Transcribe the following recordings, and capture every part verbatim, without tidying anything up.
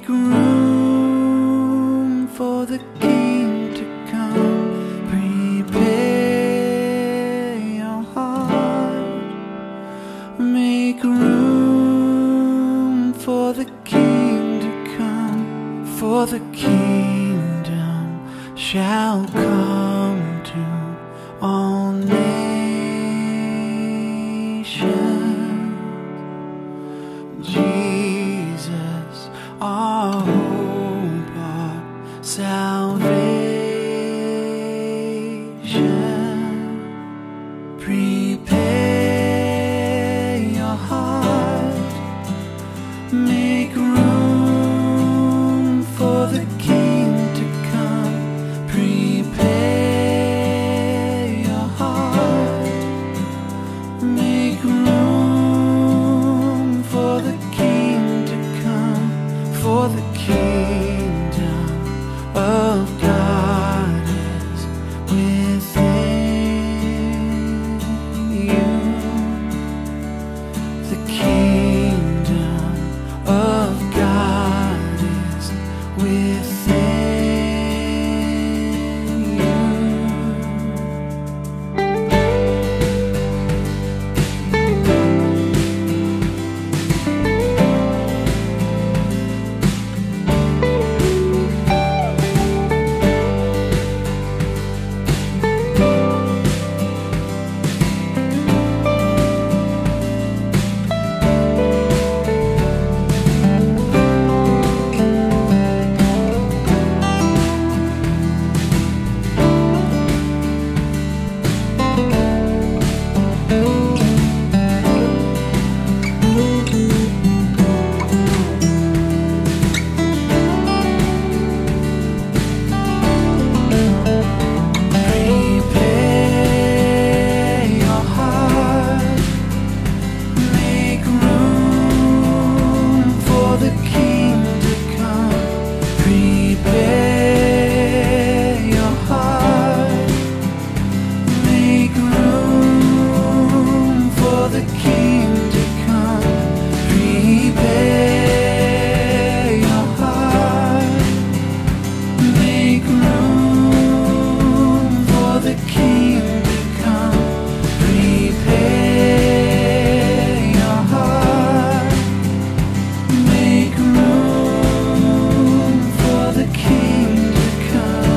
Make room for the King to come. Prepare your heart. Make room for the King to come. For the kingdom shall come to all nations. Jesus, our hope, our salvation. Prepare your heart. Make room for the King to come. Prepare your heart. Make room for the King to come. For the kingdom of God is within you. The kingdom of God is within you. Prepare your heart. Make room for the King to come. Prepare your heart. Make room for the King to come. Prepare your heart. Make room for the King to come. Prepare your heart. Make room for the King to come.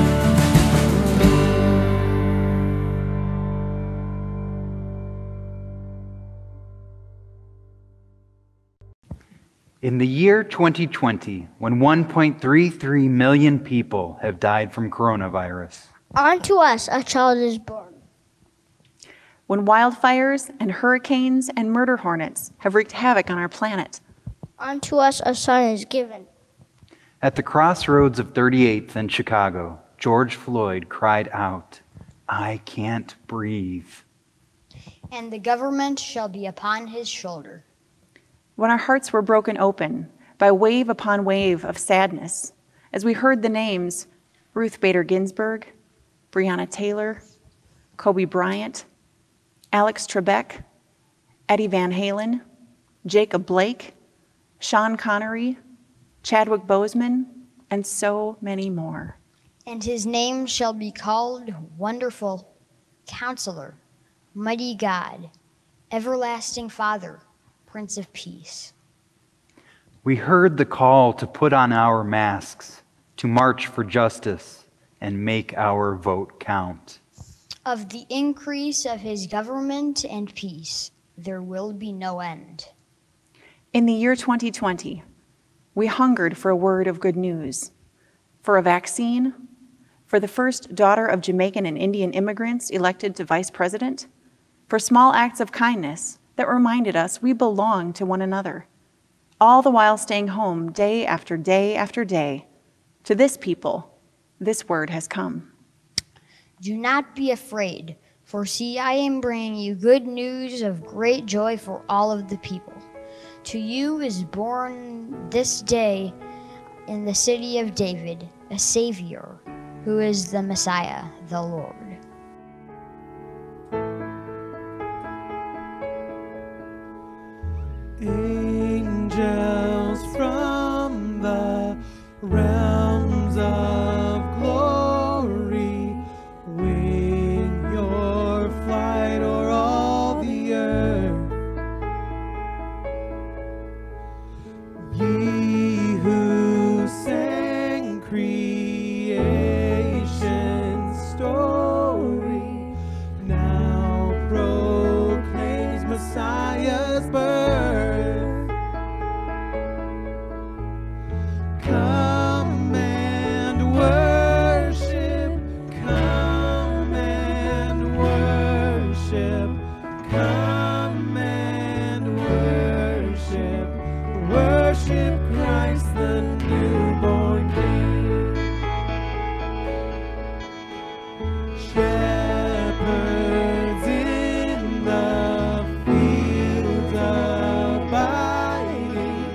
In the year twenty twenty, when one point three three million people have died from coronavirus, Unto us a child is born. When wildfires and hurricanes and murder hornets have wreaked havoc on our planet, Unto us a son is given. at the crossroads of thirty-eighth in Chicago, George Floyd cried out, "I can't breathe." And the government shall be upon his shoulder. when our hearts were broken open by wave upon wave of sadness as we heard the names Ruth Bader Ginsburg, Breonna Taylor, Kobe Bryant, Alex Trebek, Eddie Van Halen, Jacob Blake, Sean Connery, Chadwick Boseman, and so many more. And his name shall be called Wonderful, Counselor, Mighty God, Everlasting Father, Prince of Peace. We heard the call to put on our masks, to march for justice, and make our vote count. Of the increase of his government and peace, there will be no end. In the year twenty twenty, we hungered for a word of good news, for a vaccine, for the first daughter of Jamaican and Indian immigrants elected to vice president, for small acts of kindness that reminded us we belong to one another, all the while staying home day after day after day. To this people, this word has come. Do not be afraid, for see, I am bringing you good news of great joy for all of the people. To you is born this day in the city of David a Savior, who is the Messiah, the Lord. Angels from the realms of glory, wing your flight o'er all the earth. Ye who sang creation's story, now proclaims Messiah's birth. Come and worship, come and worship, come and worship, worship Christ the newborn King. Shepherds in the fields abiding,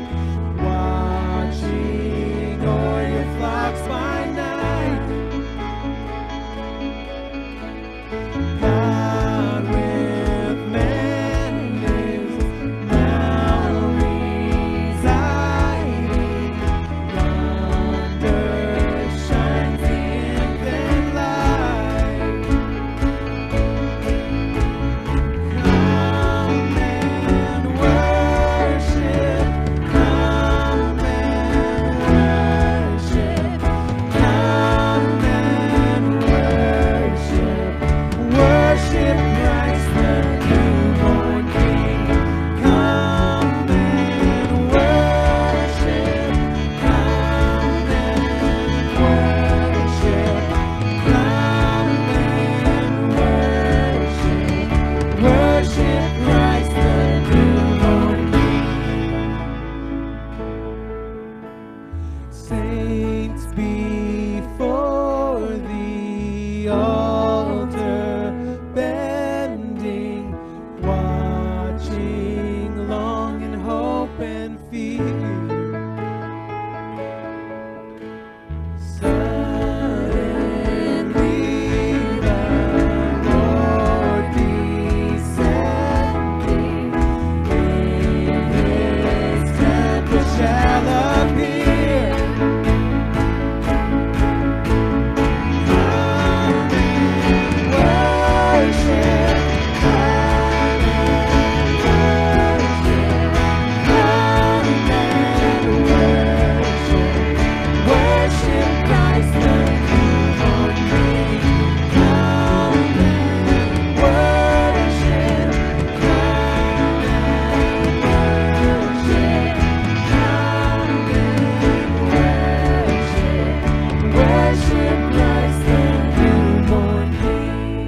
watching o'er your flocks by night. God with man lives, now residing. Yonder shines the infant light. Come and worship, come and worship, come and worship, worship Christ the newborn King. Come and worship, come and worship, come and worship, worship Christ the newborn King. Saints before the altar bending, watching long in hope and fear. Suddenly the Lord descending, in his temple shall appear. Come and worship, come and worship, come and worship, worship Christ the newborn King. Come and worship, come and worship, come and worship, worship Christ the newborn King.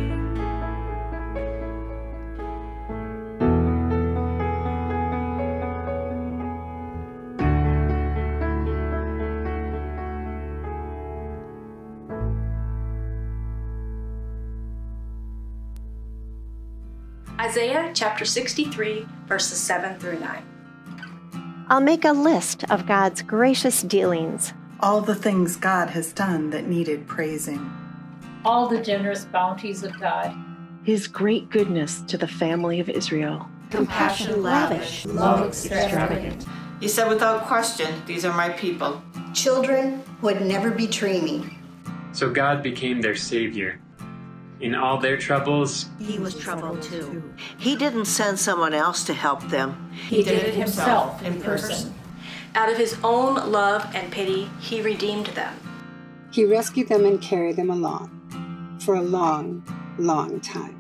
Isaiah chapter sixty-three, verses seven through nine. I'll make a list of God's gracious dealings. All the things God has done that needed praising. All the generous bounties of God. His great goodness to the family of Israel. Compassion lavish, love extravagant. You said without question, these are my people. Children would never betray me. So God became their Savior. In all their troubles, He was troubled too. He didn't send someone else to help them. He did it himself in person. Out of his own love and pity, he redeemed them. He rescued them and carried them along for a long, long time.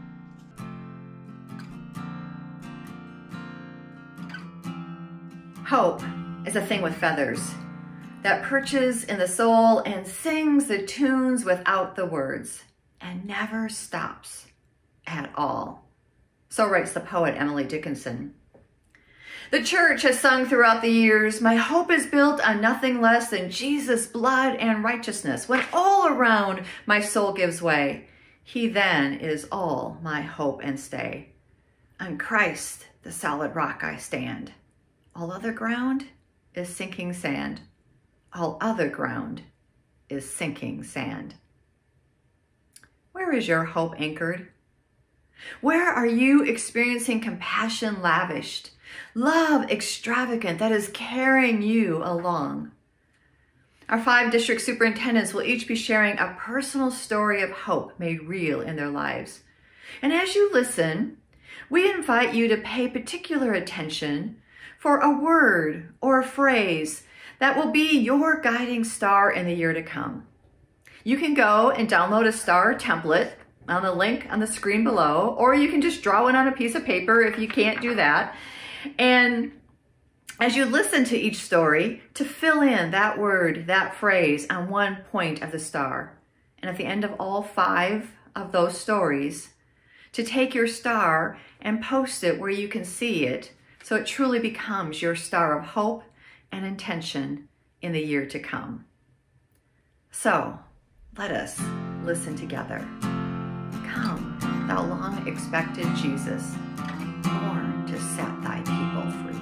Hope is a thing with feathers that perches in the soul and sings the tunes without the words and never stops at all. So writes the poet Emily Dickinson. The church has sung throughout the years, my hope is built on nothing less than Jesus' blood and righteousness. When all around my soul gives way, he then is all my hope and stay. On Christ, the solid rock I stand. All other ground is sinking sand. All other ground is sinking sand. Where is your hope anchored? Where are you experiencing compassion lavished, love extravagant that is carrying you along? Our five district superintendents will each be sharing a personal story of hope made real in their lives. And as you listen, we invite you to pay particular attention for a word or a phrase that will be your guiding star in the year to come. You can go and download a star template on the link on the screen below, or you can just draw it on a piece of paper if you can't do that. And as you listen to each story, to fill in that word, that phrase on one point of the star. And at the end of all five of those stories, to take your star and post it where you can see it, so it truly becomes your star of hope and intention in the year to come. So, let us listen together. Come, thou long expected Jesus, born to set thy people free.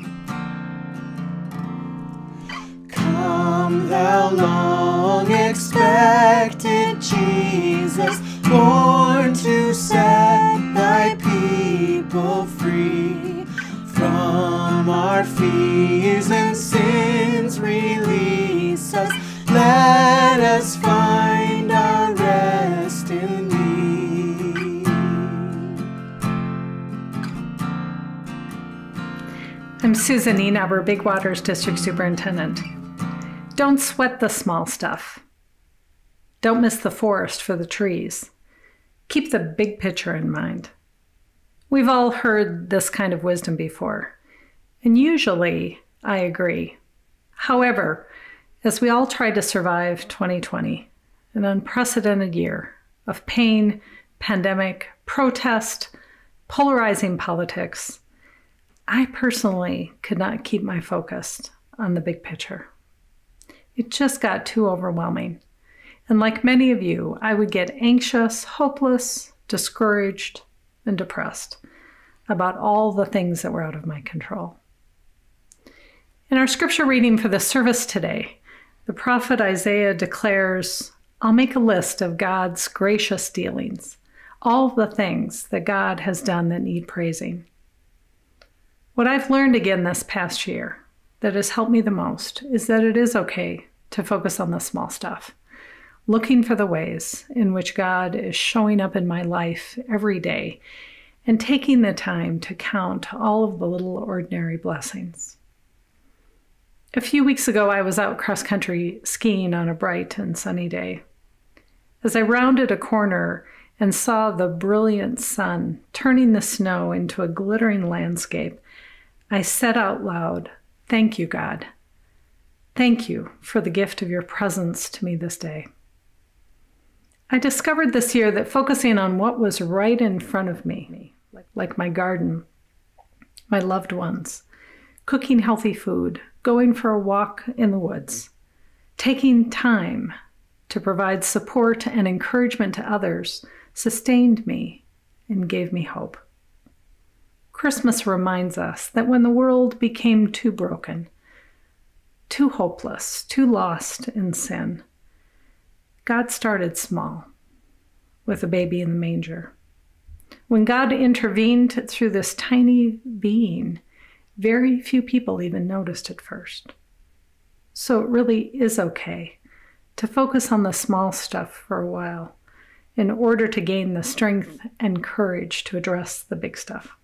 Come, thou long expected Jesus, born to set thy people free. From our fears and sins release us, let us find our rest in thee. I'm Susan Enaber, Big Waters District Superintendent. Don't sweat the small stuff. Don't miss the forest for the trees. Keep the big picture in mind. We've all heard this kind of wisdom before, and usually I agree. However, as we all try to survive twenty twenty, an unprecedented year of pain, pandemic, protest, polarizing politics, I personally could not keep my focus on the big picture. It just got too overwhelming. And like many of you, I would get anxious, hopeless, discouraged, and depressed about all the things that were out of my control. In our scripture reading for the service today, the prophet Isaiah declares, I'll make a list of God's gracious dealings, all the things that God has done that need praising. What I've learned again this past year that has helped me the most is that it is okay to focus on the small stuff, looking for the ways in which God is showing up in my life every day and taking the time to count all of the little ordinary blessings. A few weeks ago, I was out cross-country skiing on a bright and sunny day. As I rounded a corner and saw the brilliant sun turning the snow into a glittering landscape, I said out loud, "Thank you, God. Thank you for the gift of your presence to me this day." I discovered this year that focusing on what was right in front of me, like my garden, my loved ones, cooking healthy food, going for a walk in the woods, taking time to provide support and encouragement to others, sustained me and gave me hope. Christmas reminds us that when the world became too broken, too hopeless, too lost in sin, God started small with a baby in the manger. When God intervened through this tiny being, very few people even noticed at first. So it really is okay to focus on the small stuff for a while in order to gain the strength and courage to address the big stuff.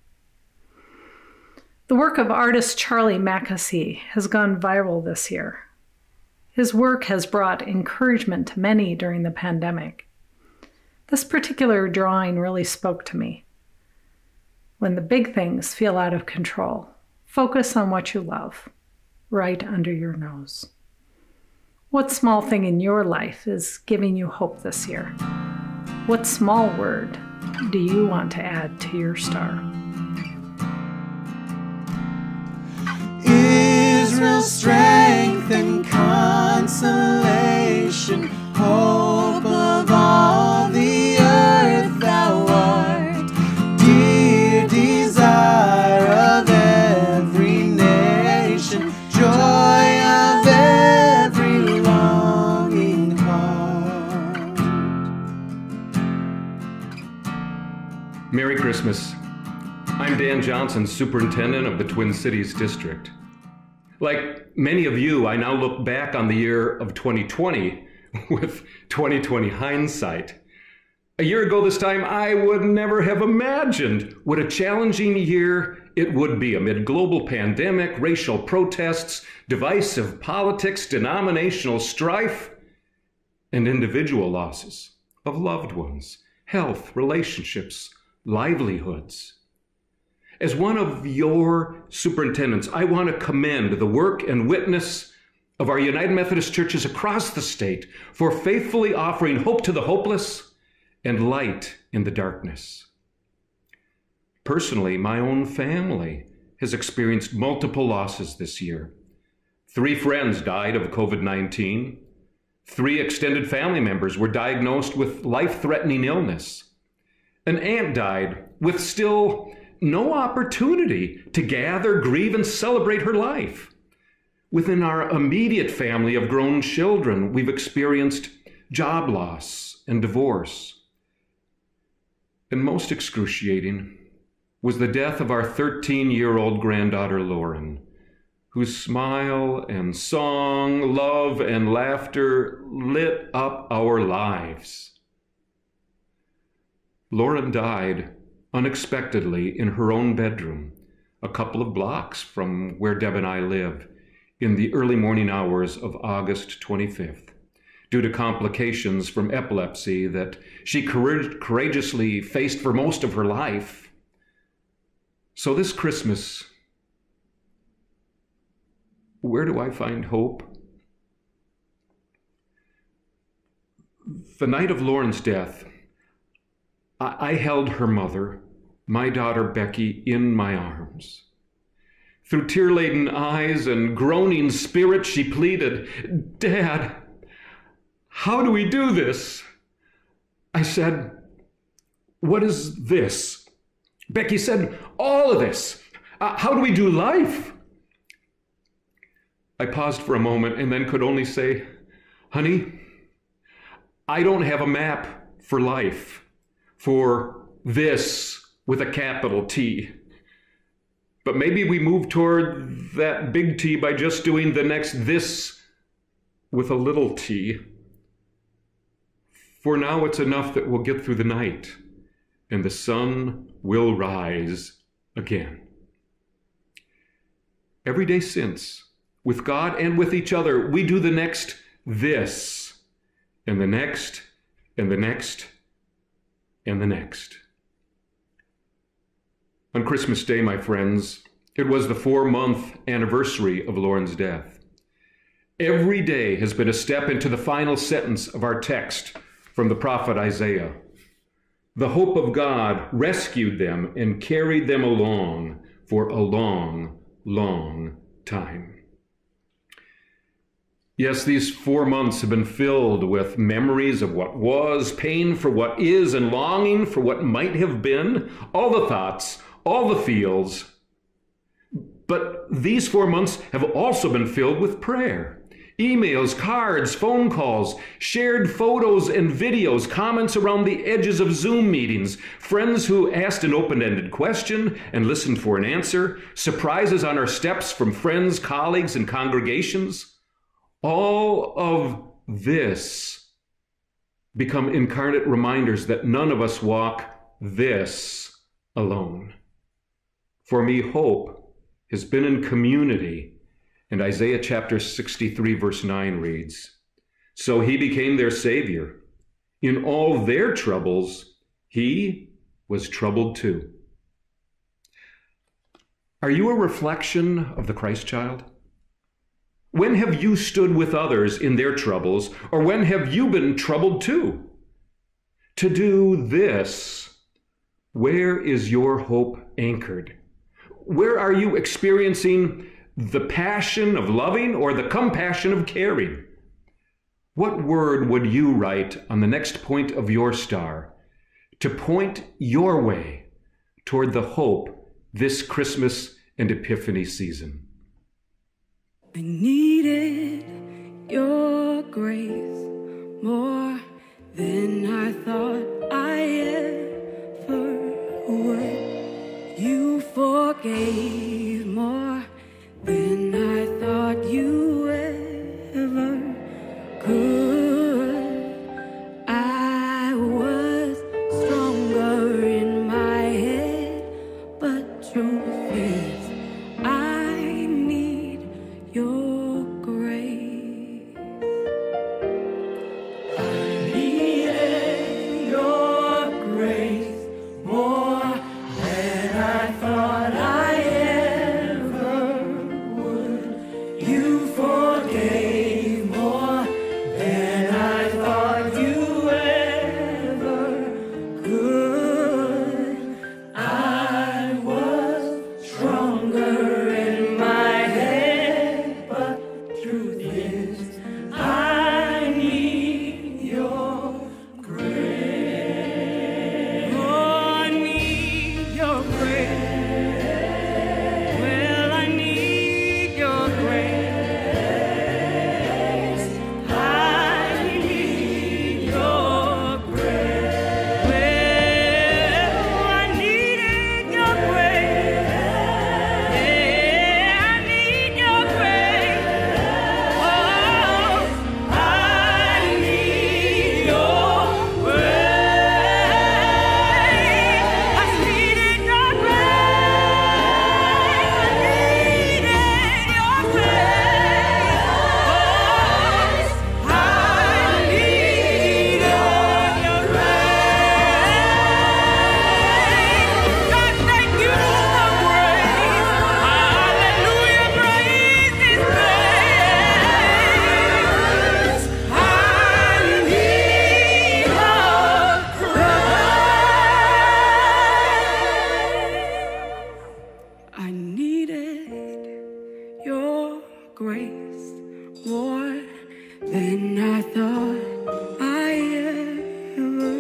The work of artist Charlie Mackesy has gone viral this year. His work has brought encouragement to many during the pandemic. This particular drawing really spoke to me. When the big things feel out of control, focus on what you love, right under your nose. What small thing in your life is giving you hope this year? What small word do you want to add to your star? Israel's strength and consolation, hope of all the earth thou art, dear desire of every nation, joy of every longing heart. Merry Christmas. I'm Dan Johnson, Superintendent of the Twin Cities District. Like many of you, I now look back on the year of twenty twenty with twenty twenty hindsight. A year ago this time, I would never have imagined what a challenging year it would be amid global pandemic, racial protests, divisive politics, denominational strife, and individual losses of loved ones, health, relationships, livelihoods. As one of your superintendents, I want to commend the work and witness of our United Methodist Churches across the state for faithfully offering hope to the hopeless and light in the darkness. Personally, my own family has experienced multiple losses this year. Three friends died of COVID nineteen. Three extended family members were diagnosed with life-threatening illness. An aunt died with still no opportunity to gather, grieve, and celebrate her life. Within our immediate family of grown children, we've experienced job loss and divorce. And most excruciating was the death of our thirteen-year-old granddaughter, Lauren, whose smile and song, love and laughter lit up our lives. Lauren died unexpectedly in her own bedroom, a couple of blocks from where Deb and I live, in the early morning hours of August twenty-fifth, due to complications from epilepsy that she courageously faced for most of her life. So this Christmas, where do I find hope? The night of Lauren's death, I held her mother, my daughter Becky, in my arms. Through tear-laden eyes and groaning spirit, she pleaded, "Dad, how do we do this?" I said, "What is this?" Becky said, "All of this. Uh, how do we do life?" I paused for a moment and then could only say, "Honey, I don't have a map for life, for this with a capital T. But maybe we move toward that big T by just doing the next this with a little t. For now it's enough that we'll get through the night and the sun will rise again." Every day since, with God and with each other, we do the next this, and the next, and the next, and the next. On Christmas Day, my friends, it was the four-month anniversary of Lauren's death. Every day has been a step into the final sentence of our text from the prophet Isaiah. The hope of God rescued them and carried them along for a long, long time. Yes, these four months have been filled with memories of what was, pain for what is, and longing for what might have been, all the thoughts, all the feels. But these four months have also been filled with prayer. Emails, cards, phone calls, shared photos and videos, comments around the edges of Zoom meetings, friends who asked an open-ended question and listened for an answer, surprises on our steps from friends, colleagues, and congregations. All of this become incarnate reminders that none of us walk this alone. For me, hope has been in community. And Isaiah chapter sixty-three verse nine reads, "So he became their Savior. In all their troubles, he was troubled too." Are you a reflection of the Christ child? When have you stood with others in their troubles, or when have you been troubled too? To do this, where is your hope anchored? Where are you experiencing the passion of loving or the compassion of caring? What word would you write on the next point of your star to point your way toward the hope this Christmas and Epiphany season? I needed your grace more than I thought I ever would. You forgave more than I thought I need your grace. Oh, I need your grace. Well, I need your grace. I need your grace. Well, I needed your grace. Yeah, I need your grace. Oh, I need your grace. I needed your grace. I needed your grace. Oh, I needed your grace. God, thank you for grace. Hallelujah, grace is grace. I need your grace. I needed your grace more than I thought I ever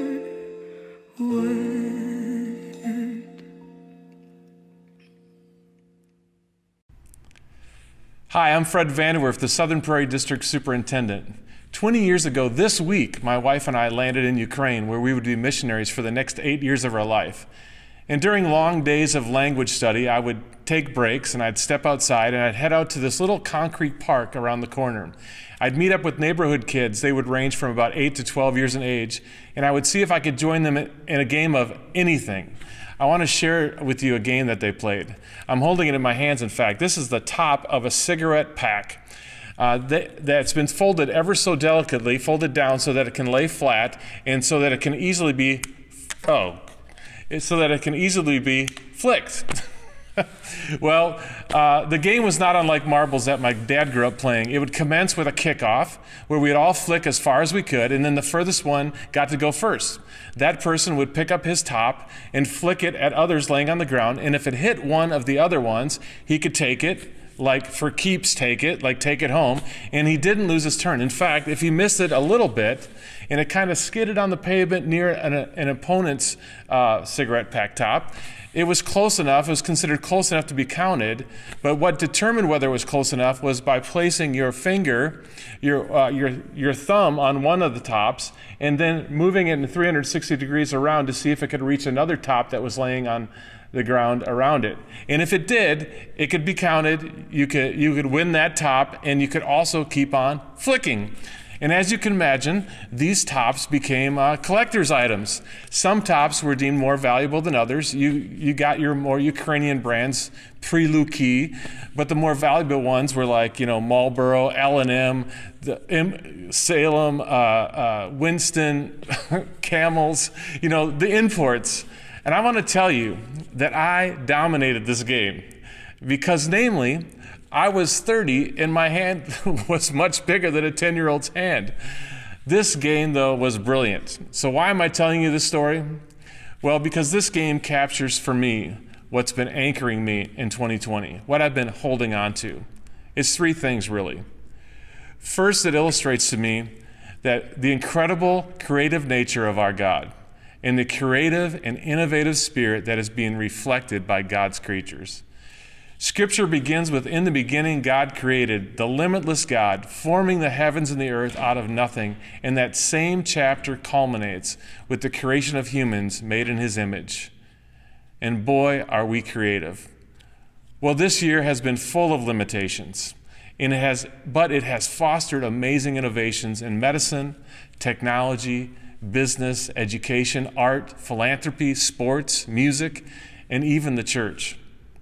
would. Hi, I'm Fred Vanderwerf, the Southern Prairie District Superintendent. twenty years ago this week, my wife and I landed in Ukraine, where we would be missionaries for the next eight years of our life. And during long days of language study, I would take breaks and I'd step outside and I'd head out to this little concrete park around the corner. I'd meet up with neighborhood kids. They would range from about eight to twelve years in age, and I would see if I could join them in a game of anything. I want to share with you a game that they played. I'm holding it in my hands, in fact. This is the top of a cigarette pack uh, that, that's been folded ever so delicately, folded down so that it can lay flat and so that it can easily be, oh, so that it can easily be flicked. Well, uh, the game was not unlike marbles that my dad grew up playing. It would commence with a kickoff where we'd all flick as far as we could, and then the furthest one got to go first. That person would pick up his top and flick it at others laying on the ground, and if it hit one of the other ones, he could take it, like for keeps take it, like take it home, and he didn't lose his turn. In fact, if he missed it a little bit, and it kind of skidded on the pavement near an, an opponent's uh, cigarette pack top, it was close enough, it was considered close enough to be counted, but what determined whether it was close enough was by placing your finger, your, uh, your, your thumb on one of the tops, and then moving it in three hundred sixty degrees around to see if it could reach another top that was laying on the ground around it. And if it did, it could be counted, you could, you could win that top, and you could also keep on flicking. And as you can imagine, these tops became uh, collector's items. Some tops were deemed more valuable than others. You, you got your more Ukrainian brands, Priluki, but the more valuable ones were like, you know, Marlboro, L and M, the, M, Salem, uh, uh, Winston, Camels, you know, the imports. And I want to tell you that I dominated this game because, namely, I was thirty and my hand was much bigger than a ten-year-old's hand. This game, though, was brilliant. So why am I telling you this story? Well, because this game captures for me what's been anchoring me in twenty twenty, what I've been holding on to. It's three things, really. First, it illustrates to me that the incredible creative nature of our God and the creative and innovative spirit that is being reflected by God's creatures. Scripture begins with, in the beginning, God created, the limitless God, forming the heavens and the earth out of nothing. And that same chapter culminates with the creation of humans made in his image. And boy, are we creative. Well, this year has been full of limitations, and it has, but it has fostered amazing innovations in medicine, technology, business, education, art, philanthropy, sports, music, and even the church.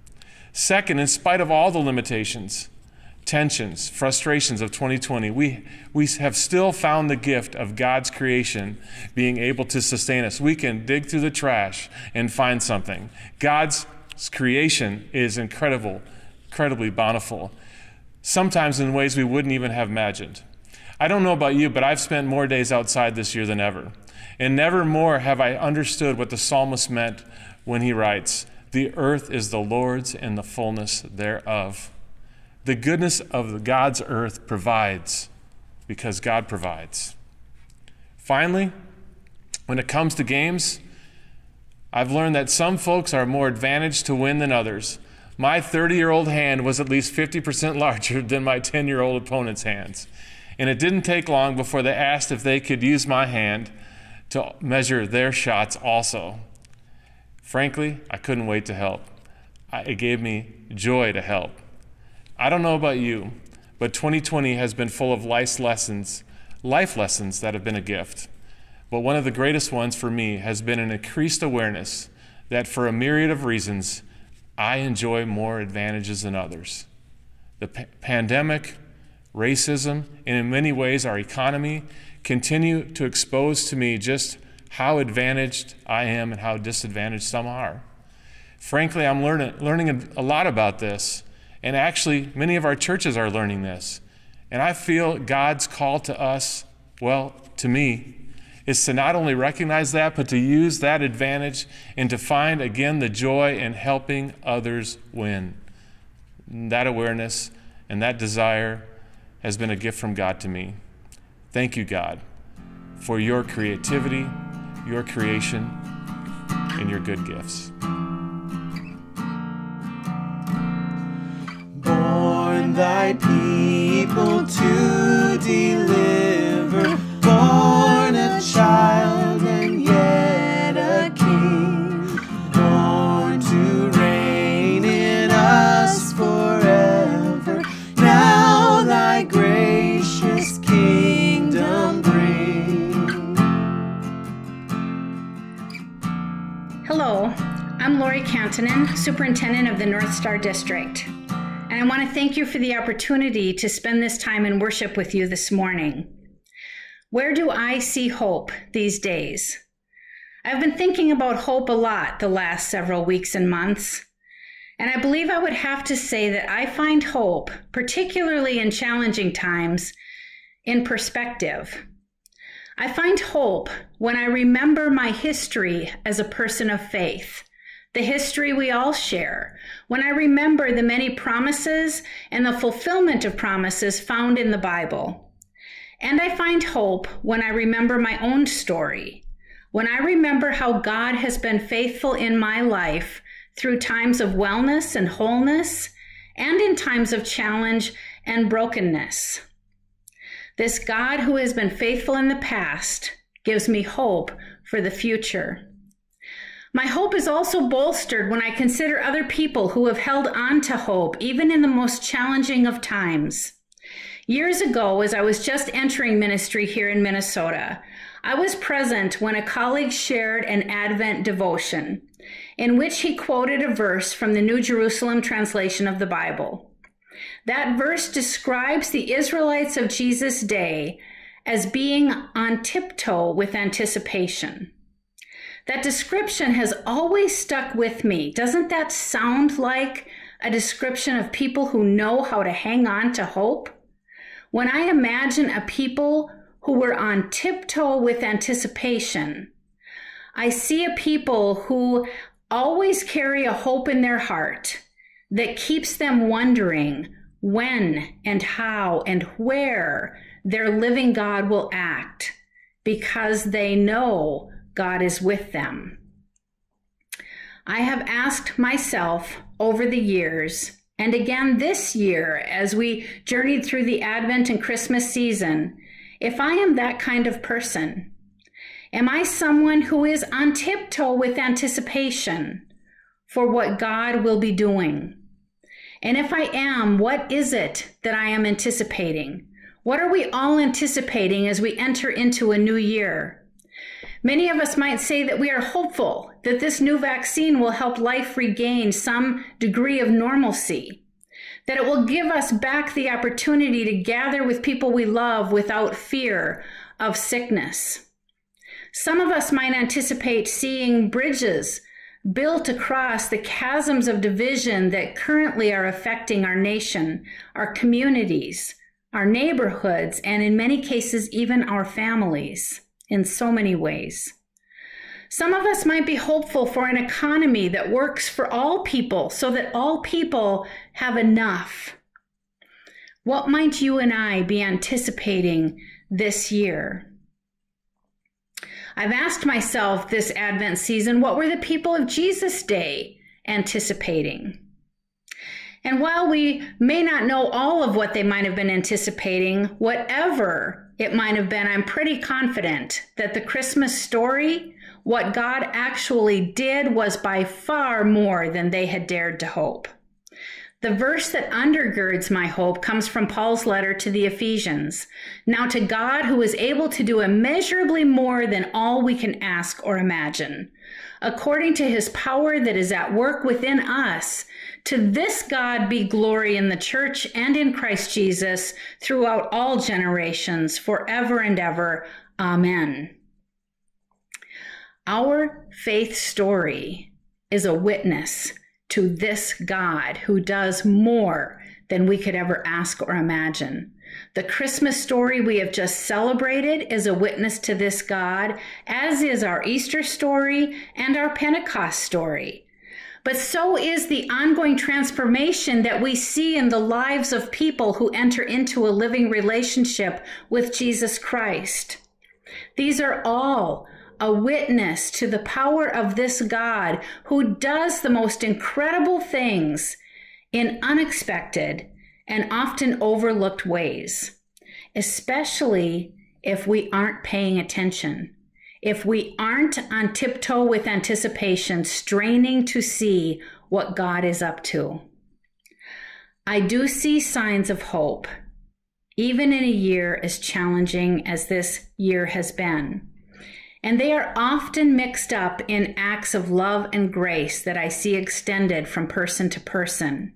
Second, in spite of all the limitations, tensions, frustrations of twenty twenty, we, we have still found the gift of God's creation being able to sustain us. We can dig through the trash and find something. God's creation is incredible, incredibly bountiful, sometimes in ways we wouldn't even have imagined. I don't know about you, but I've spent more days outside this year than ever. And never more have I understood what the psalmist meant when he writes, "The earth is the Lord's and the fullness thereof." The goodness of God's earth provides because God provides. Finally, when it comes to games, I've learned that some folks are more advantaged to win than others. My thirty-year-old hand was at least fifty percent larger than my ten-year-old opponent's hands. And it didn't take long before they asked if they could use my hand to measure their shots also. Frankly, I couldn't wait to help. It gave me joy to help. I don't know about you, but twenty twenty has been full of life lessons, life lessons that have been a gift. But one of the greatest ones for me has been an increased awareness that for a myriad of reasons, I enjoy more advantages than others. The pa- pandemic, racism, and in many ways our economy continue to expose to me just how advantaged I am and how disadvantaged some are. Frankly, I'm learning, learning a lot about this, and actually many of our churches are learning this. And I feel God's call to us, well, to me, is to not only recognize that, but to use that advantage and to find again the joy in helping others win. That awareness and that desire has been a gift from God to me. Thank you, God, for your creativity, your creation, and your good gifts. Born thy people to deliver, born a child and yet a king, born to reign in us forever. Now thy gracious kingdom bring. Hello, I'm Lori Kantanen, Superintendent of the North Star District. And I want to thank you for the opportunity to spend this time in worship with you this morning. Where do I see hope these days? I've been thinking about hope a lot the last several weeks and months, and I believe I would have to say that I find hope, particularly in challenging times, in perspective. I find hope when I remember my history as a person of faith, the history we all share, when I remember the many promises and the fulfillment of promises found in the Bible. And I find hope when I remember my own story, when I remember how God has been faithful in my life through times of wellness and wholeness, and in times of challenge and brokenness. This God who has been faithful in the past gives me hope for the future. My hope is also bolstered when I consider other people who have held on to hope, even in the most challenging of times. Years ago, as I was just entering ministry here in Minnesota, I was present when a colleague shared an Advent devotion in which he quoted a verse from the New Jerusalem translation of the Bible. That verse describes the Israelites of Jesus' day as being on tiptoe with anticipation. That description has always stuck with me. Doesn't that sound like a description of people who know how to hang on to hope? When I imagine a people who were on tiptoe with anticipation, I see a people who always carry a hope in their heart that keeps them wondering when and how and where their living God will act, because they know God is with them. I have asked myself over the years, and again this year as we journeyed through the Advent and Christmas season, if I am that kind of person. Am I someone who is on tiptoe with anticipation for what God will be doing? And if I am, what is it that I am anticipating? What are we all anticipating as we enter into a new year? Many of us might say that we are hopeful that this new vaccine will help life regain some degree of normalcy, that it will give us back the opportunity to gather with people we love without fear of sickness. Some of us might anticipate seeing bridges built across the chasms of division that currently are affecting our nation, our communities, our neighborhoods, and in many cases, even our families. In so many ways. Some of us might be hopeful for an economy that works for all people so that all people have enough. What might you and I be anticipating this year? I've asked myself this Advent season, what were the people of Jesus' day anticipating? And while we may not know all of what they might have been anticipating, whatever it might have been, I'm pretty confident that the Christmas story, what God actually did, was by far more than they had dared to hope. The verse that undergirds my hope comes from Paul's letter to the Ephesians. Now to God, who is able to do immeasurably more than all we can ask or imagine, according to his power that is at work within us, to this God be glory in the church and in Christ Jesus throughout all generations, forever and ever. Amen. Our faith story is a witness to this God who does more than we could ever ask or imagine. The Christmas story we have just celebrated is a witness to this God, as is our Easter story and our Pentecost story. But so is the ongoing transformation that we see in the lives of people who enter into a living relationship with Jesus Christ. These are all a witness to the power of this God who does the most incredible things in unexpected and often overlooked ways, especially if we aren't paying attention, if we aren't on tiptoe with anticipation, straining to see what God is up to. I do see signs of hope, even in a year as challenging as this year has been. And they are often mixed up in acts of love and grace that I see extended from person to person.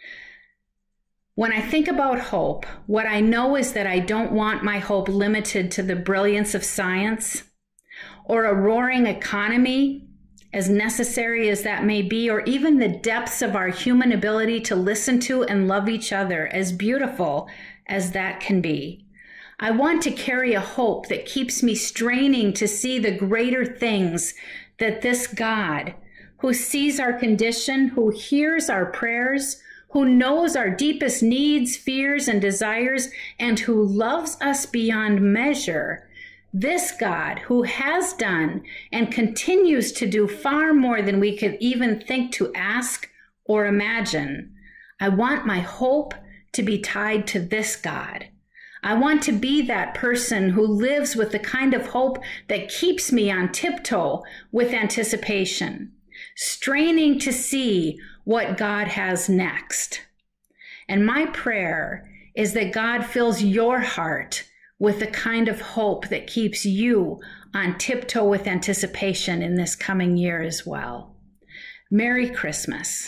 When I think about hope, what I know is that I don't want my hope limited to the brilliance of science or a roaring economy, as necessary as that may be, or even the depths of our human ability to listen to and love each other, as beautiful as that can be. I want to carry a hope that keeps me straining to see the greater things that this God, who sees our condition, who hears our prayers, who knows our deepest needs, fears, and desires, and who loves us beyond measure, this God who has done and continues to do far more than we could even think to ask or imagine. I want my hope to be tied to this God. I want to be that person who lives with the kind of hope that keeps me on tiptoe with anticipation, straining to see what God has next. And my prayer is that God fills your heart with the kind of hope that keeps you on tiptoe with anticipation in this coming year as well. Merry Christmas.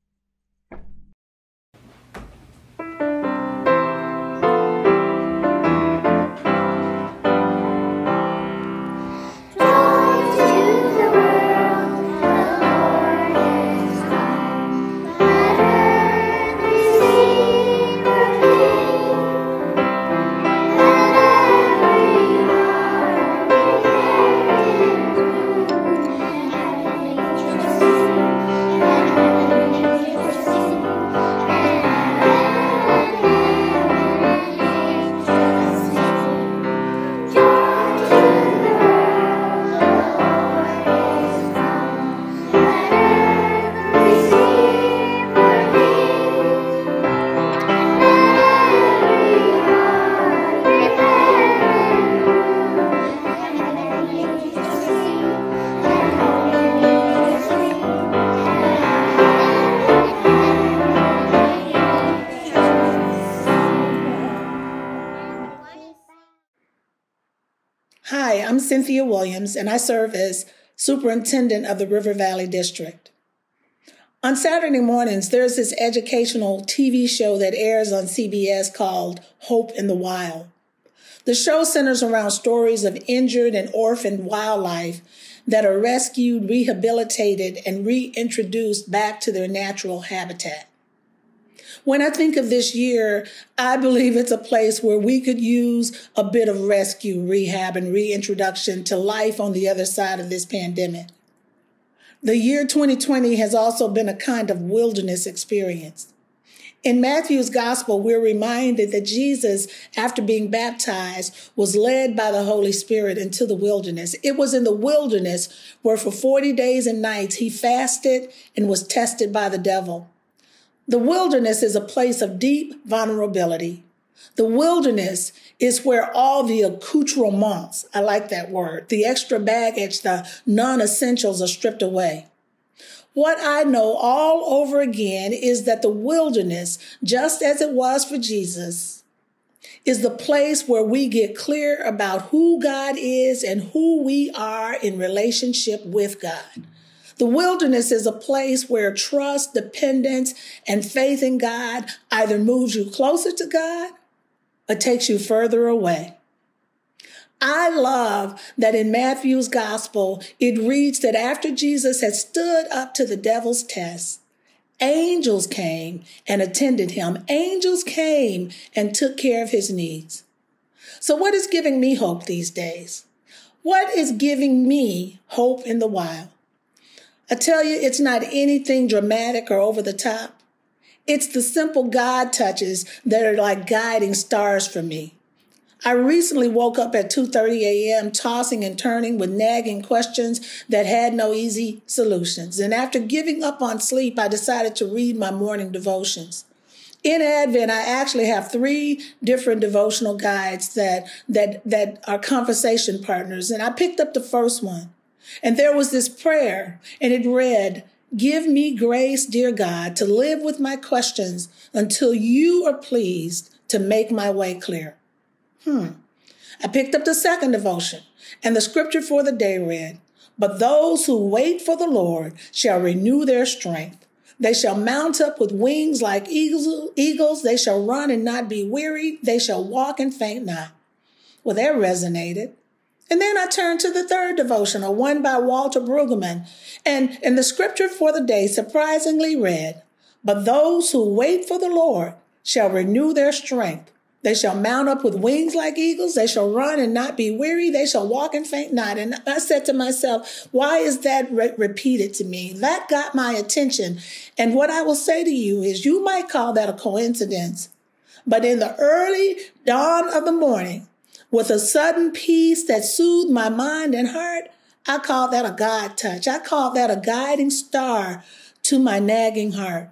Hi, I'm Cynthia Williams, and I serve as superintendent of the River Valley District. On Saturday mornings, there's this educational T V show that airs on C B S called Hope in the Wild. The show centers around stories of injured and orphaned wildlife that are rescued, rehabilitated, and reintroduced back to their natural habitat. When I think of this year, I believe it's a place where we could use a bit of rescue, rehab, and reintroduction to life on the other side of this pandemic. The year twenty twenty has also been a kind of wilderness experience. In Matthew's gospel, we're reminded that Jesus, after being baptized, was led by the Holy Spirit into the wilderness. It was in the wilderness where for forty days and nights he fasted and was tested by the devil. The wilderness is a place of deep vulnerability. The wilderness is where all the accoutrements, I like that word, the extra baggage, the non-essentials are stripped away. What I know all over again is that the wilderness, just as it was for Jesus, is the place where we get clear about who God is and who we are in relationship with God. The wilderness is a place where trust, dependence, and faith in God either moves you closer to God or takes you further away. I love that in Matthew's gospel, it reads that after Jesus had stood up to the devil's test, angels came and attended him. Angels came and took care of his needs. So what is giving me hope these days? What is giving me hope in the wild? I tell you, it's not anything dramatic or over the top. It's the simple God touches that are like guiding stars for me. I recently woke up at two thirty a.m. tossing and turning with nagging questions that had no easy solutions. And after giving up on sleep, I decided to read my morning devotions. In Advent, I actually have three different devotional guides that, that, that are conversation partners. And I picked up the first one. And there was this prayer, and it read, "Give me grace, dear God, to live with my questions until you are pleased to make my way clear." Hmm. I picked up the second devotion, and the scripture for the day read, "But those who wait for the Lord shall renew their strength. They shall mount up with wings like eagles. eagles. They shall run and not be weary. They shall walk and faint not." Well, that resonated. And then I turned to the third devotional, one by Walter Brueggemann, and, and the scripture for the day surprisingly read, "But those who wait for the Lord shall renew their strength. They shall mount up with wings like eagles. They shall run and not be weary. They shall walk and faint not." And I said to myself, why is that re- repeated to me? That got my attention. And what I will say to you is you might call that a coincidence, but in the early dawn of the morning, with a sudden peace that soothed my mind and heart, I call that a God touch. I call that a guiding star to my nagging heart.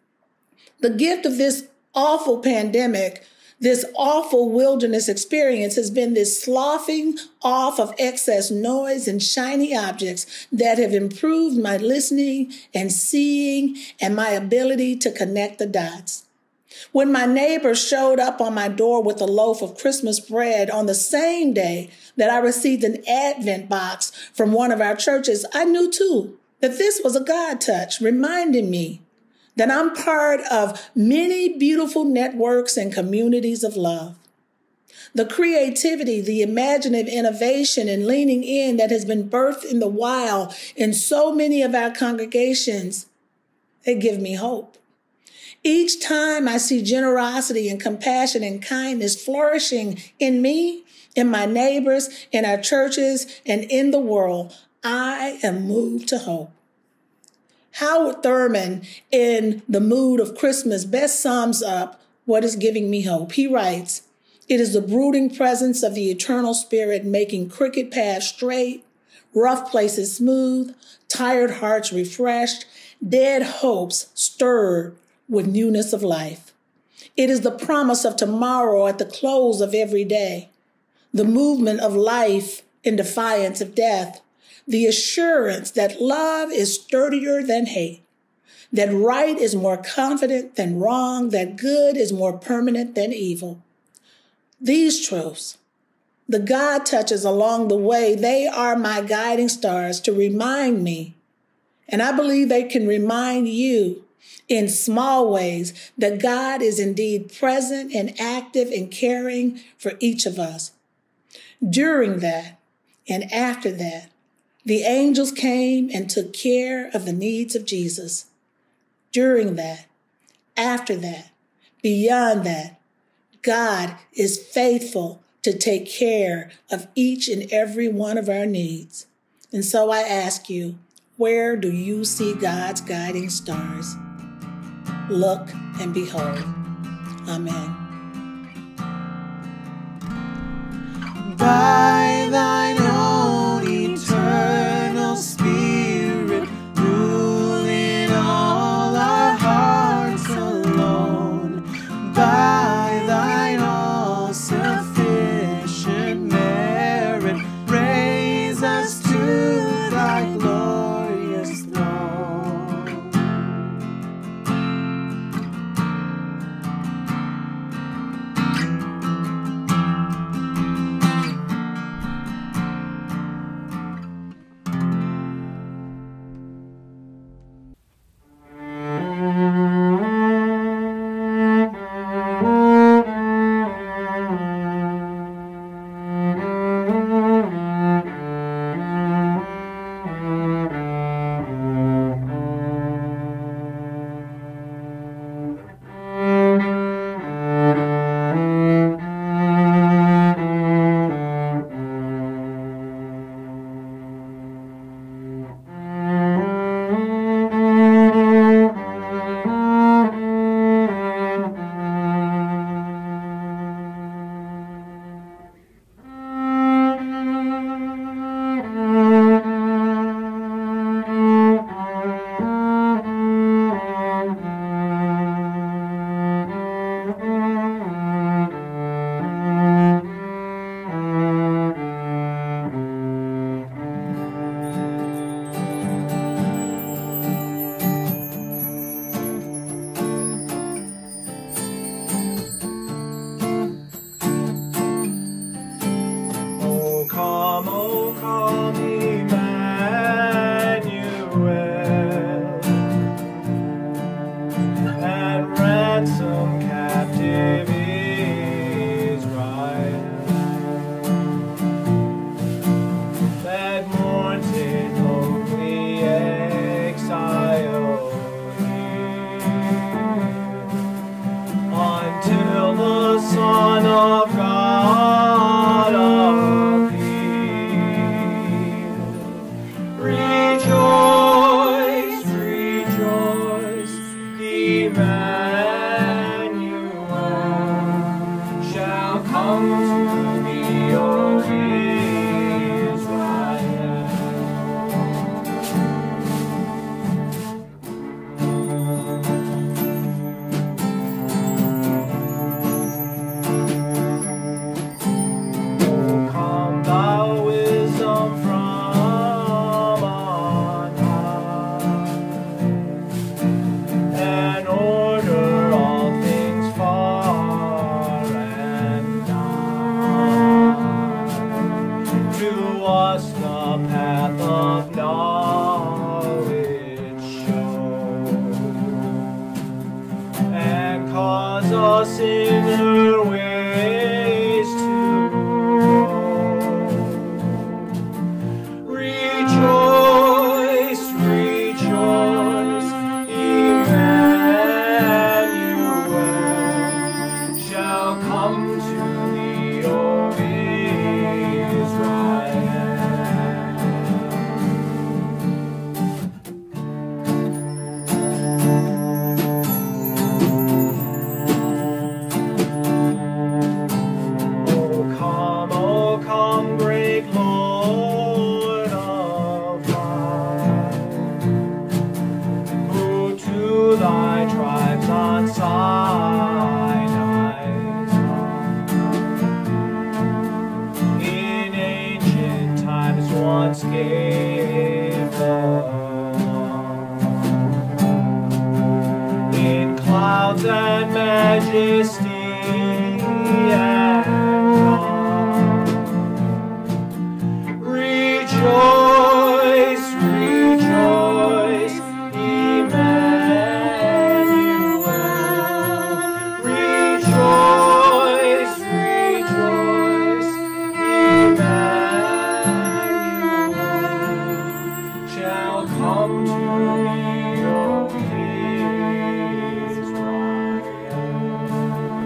The gift of this awful pandemic, this awful wilderness experience, has been this sloughing off of excess noise and shiny objects that have improved my listening and seeing and my ability to connect the dots. When my neighbor showed up on my door with a loaf of Christmas bread on the same day that I received an Advent box from one of our churches, I knew too that this was a God touch, reminding me that I'm part of many beautiful networks and communities of love. The creativity, the imaginative innovation and leaning in that has been birthed in the wild in so many of our congregations, they give me hope. Each time I see generosity and compassion and kindness flourishing in me, in my neighbors, in our churches, and in the world, I am moved to hope. Howard Thurman, in The Mood of Christmas, best sums up what is giving me hope. He writes, "It is the brooding presence of the eternal spirit making crooked paths straight, rough places smooth, tired hearts refreshed, dead hopes stirred with newness of life. It is the promise of tomorrow at the close of every day, the movement of life in defiance of death, the assurance that love is sturdier than hate, that right is more confident than wrong, that good is more permanent than evil. These truths, the God touches along the way, they are my guiding stars to remind me, and I believe they can remind you in small ways that God is indeed present and active and caring for each of us. During that and after that, the angels came and took care of the needs of Jesus. During that, after that, beyond that, God is faithful to take care of each and every one of our needs. And so I ask you, where do you see God's guiding stars? Look and be whole. Amen. By thine own eternal Spirit, rule in all our hearts alone. By thine all-sufficient merit, raise us to thy glorious throne. Come to me, O Israel.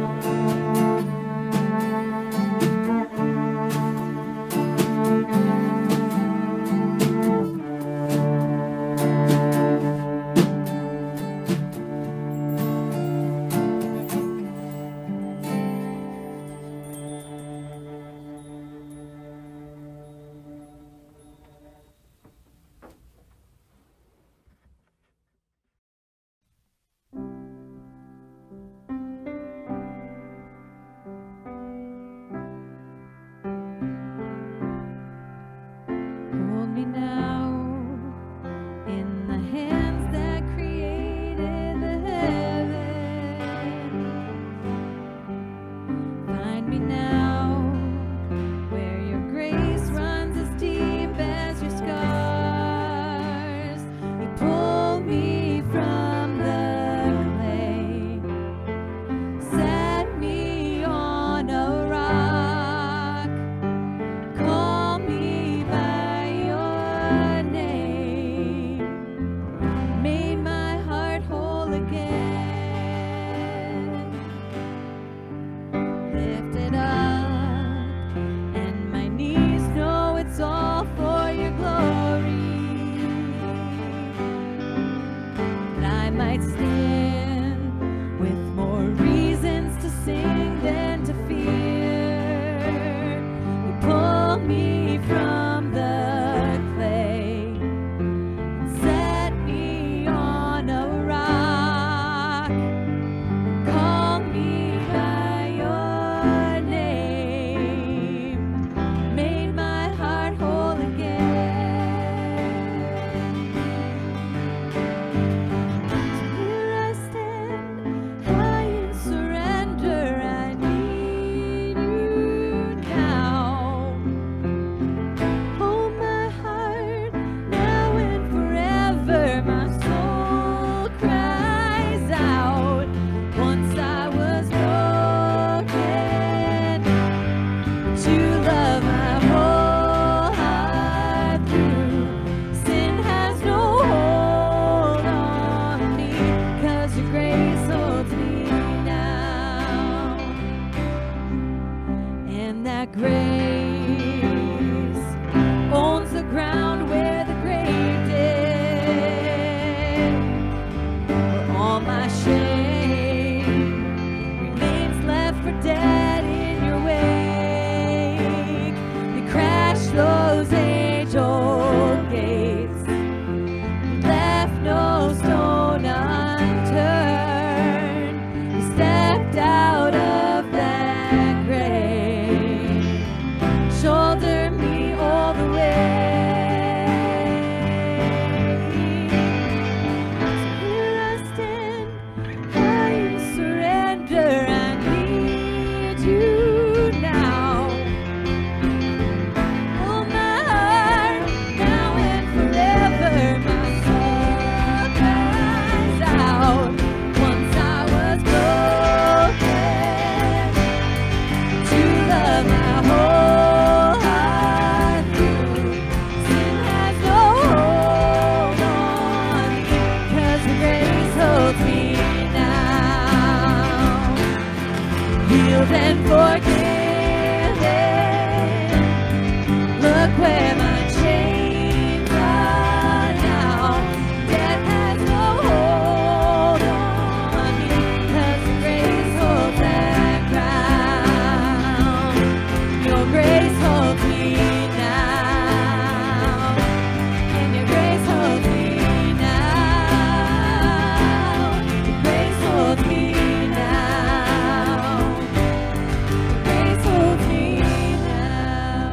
and that grace owns the ground where the grave did, where all my shame remains left for dead in your wake. You crashed those age-old gates, left no stone unturned. You stepped out of that grave, shoulder me all the way. So here I stand, I surrender. I need you now. Oh, my heart, now and forever, my soul cries out. Once I was broken, to love my whole heart through. Sin has no hold on me, 'cause your grace holds me now. Healed and forgiven, look where my chains are now. Death has no hold on me, 'cause your grace holds that ground. Your grace holds me now, and your grace holds me now. Your grace holds me now. Your grace holds me now.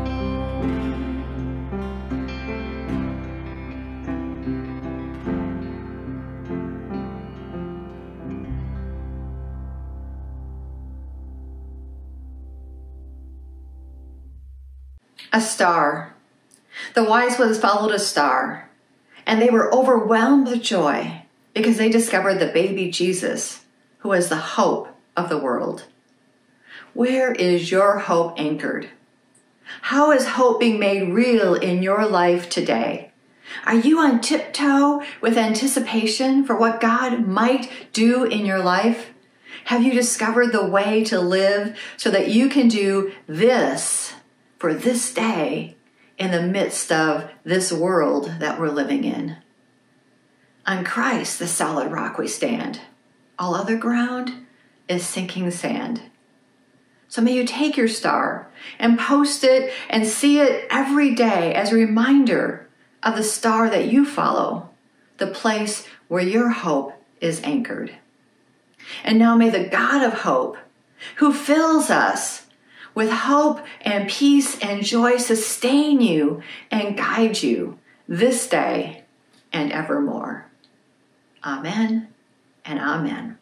A star. The wise ones followed a star, and they were overwhelmed with joy because they discovered the baby Jesus, who is the hope of the world. Where is your hope anchored? How is hope being made real in your life today? Are you on tiptoe with anticipation for what God might do in your life? Have you discovered the way to live so that you can do this for this day in the midst of this world that we're living in? On Christ, the solid rock, we stand. All other ground is sinking sand. So may you take your star and post it and see it every day as a reminder of the star that you follow, the place where your hope is anchored. And now may the God of hope, who fills us with hope and peace and joy, sustain you and guide you this day and evermore. Amen and amen.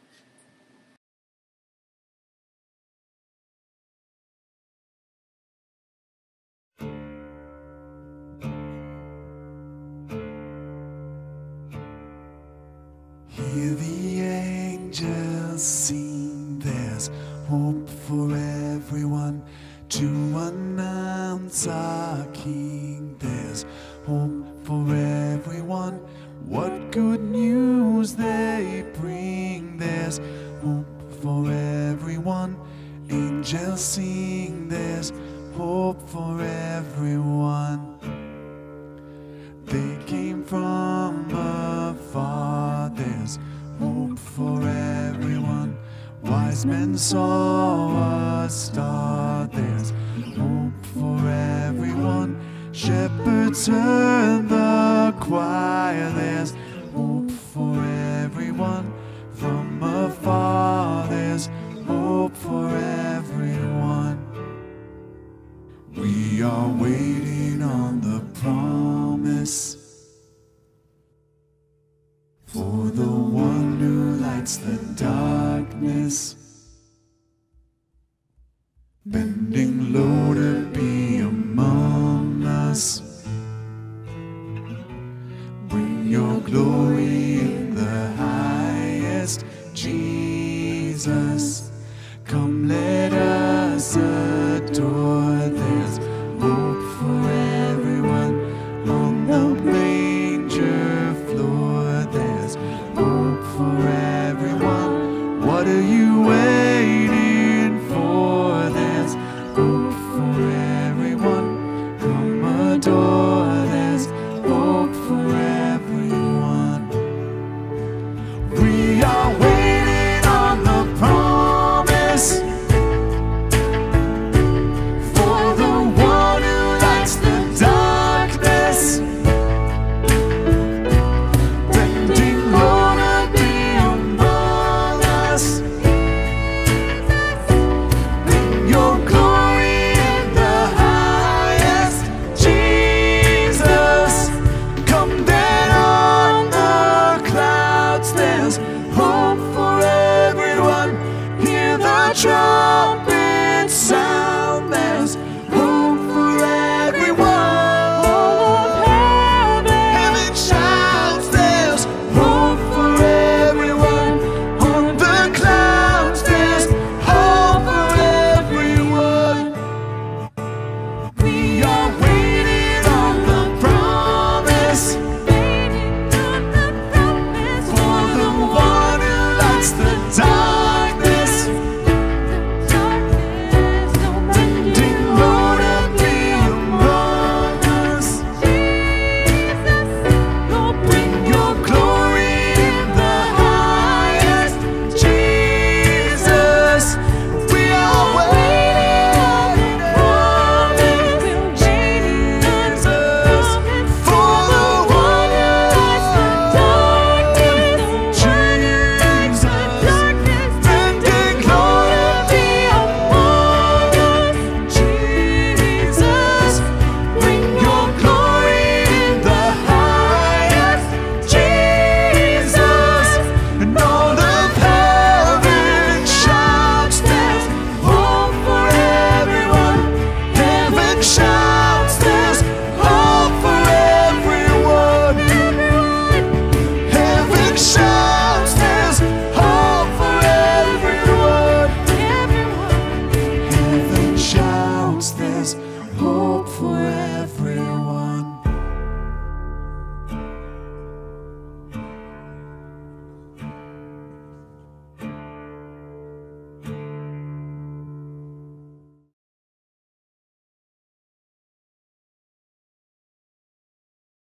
Hear the angels sing, there's hope for everyone to announce our King. There's hope for everyone, what good news they bring. There's hope for everyone, angels sing, there's hope for everyone. They came from afar, there's hope for everyone. Wise men saw a star, there's hope for everyone. Shepherds heard the choir, there's hope for everyone. From afar, there's hope for everyone. We are waiting on